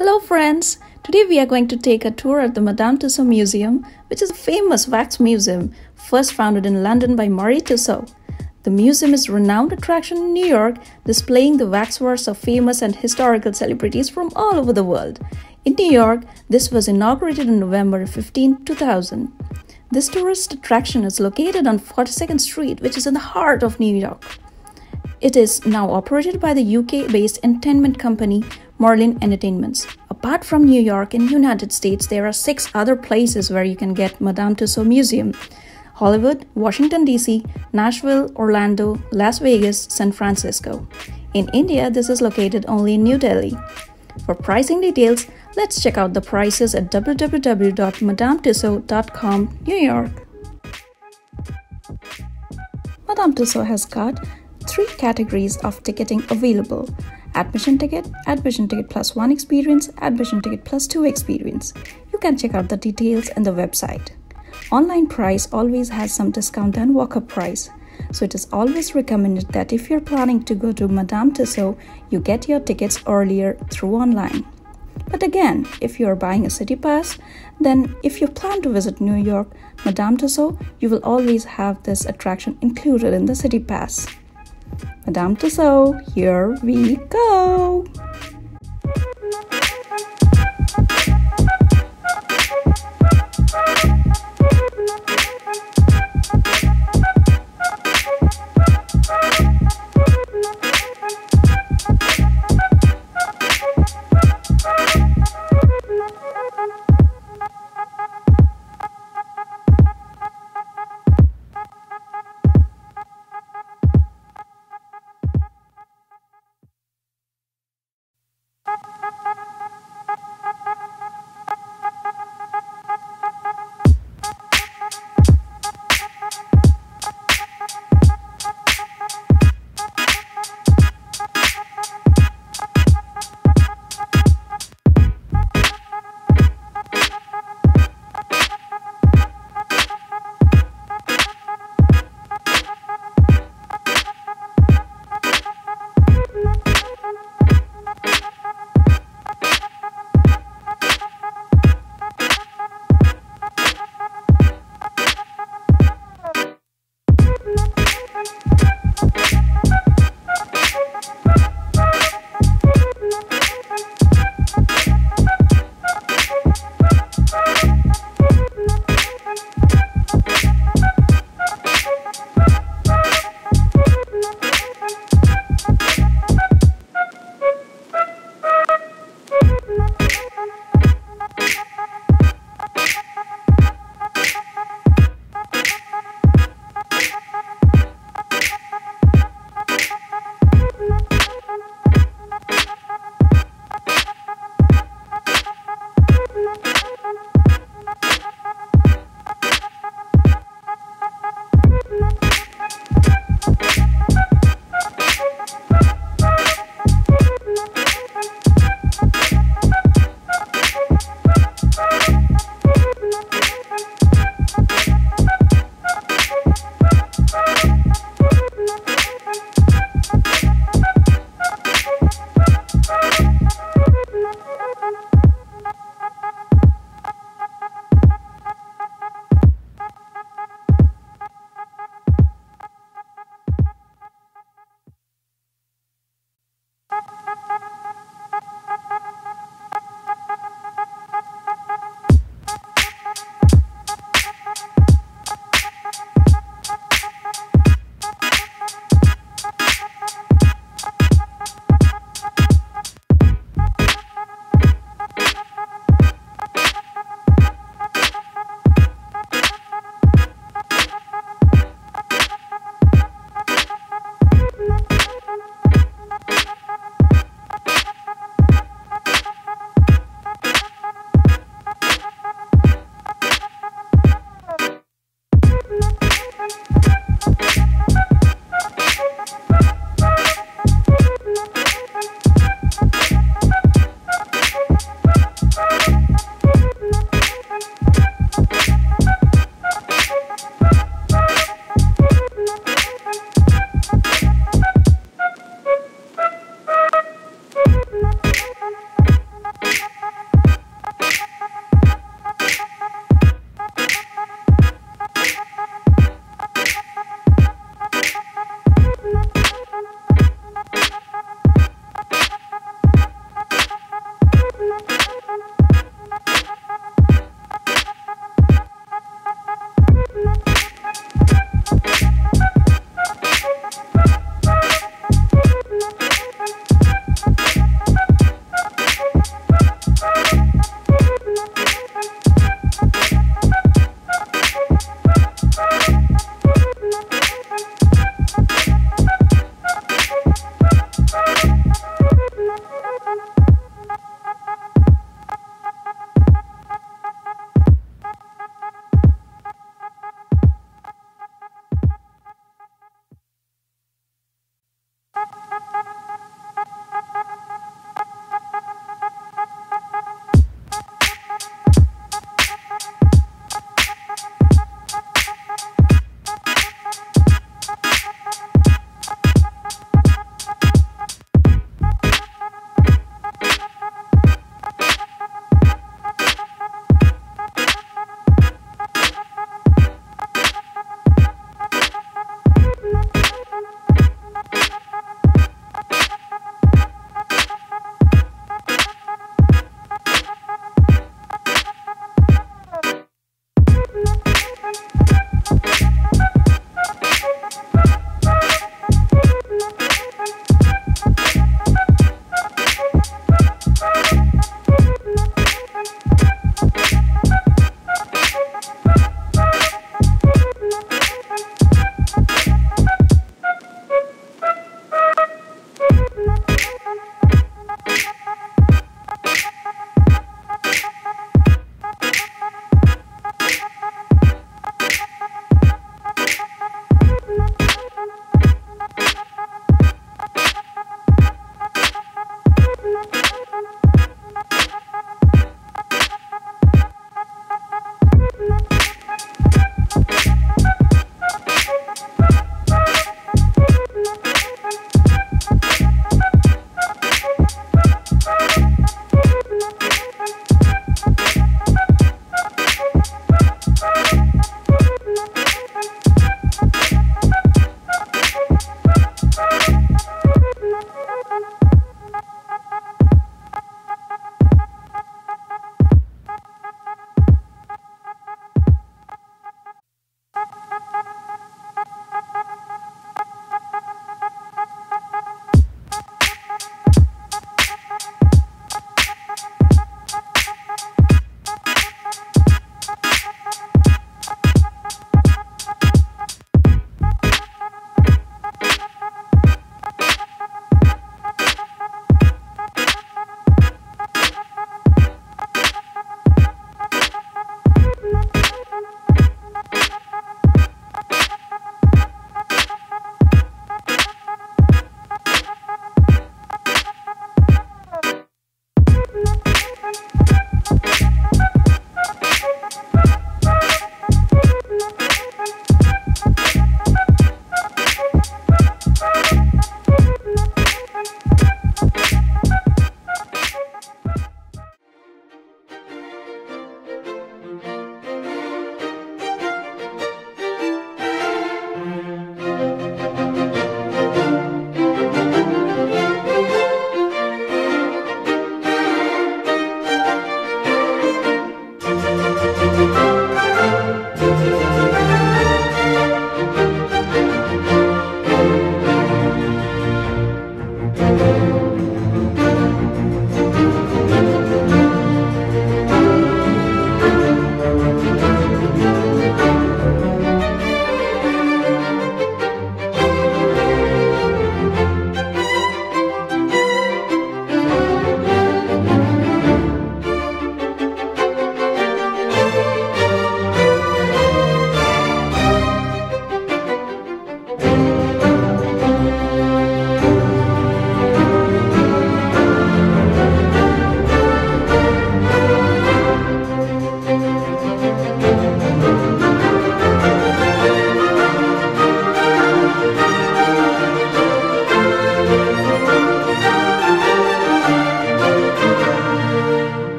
Hello friends! Today we are going to take a tour at the Madame Tussauds Museum, which is a famous wax museum first founded in London by Merlin Tussauds. The museum is a renowned attraction in New York, displaying the waxworks of famous and historical celebrities from all over the world. In New York, this was inaugurated on November 15, 2000. This tourist attraction is located on 42nd Street, which is in the heart of New York. It is now operated by the UK-based entertainment company Merlin Entertainments. Apart from New York in United States, there are 6 other places where you can get Madame Tussauds Museum: Hollywood, Washington DC, Nashville, Orlando, Las Vegas, San Francisco. In India, this is located only in New Delhi. For pricing details, let's check out the prices at www.madametussauds.com, New York. Madame Tussauds has got 3 categories of ticketing available: admission ticket plus 1 experience, admission ticket plus 2 experience. You can check out the details in the website. Online price always has some discount than walk-up price, so it is always recommended that if you're planning to go to Madame Tussauds, you get your tickets earlier through online. But again, if you are buying a city pass, then if you plan to visit New York, Madame Tussauds, you will always have this attraction included in the city pass. Madame Tussauds, here we go!